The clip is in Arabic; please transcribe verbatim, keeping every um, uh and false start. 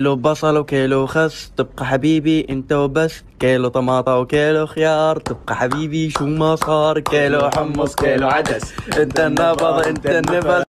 كيلو بصل وكيلو خس تبقى حبيبي انت وبس، كيلو طماطة وكيلو خيار تبقى حبيبي شو ما صار، كيلو حمص كيلو عدس، انت النبض انت النفس.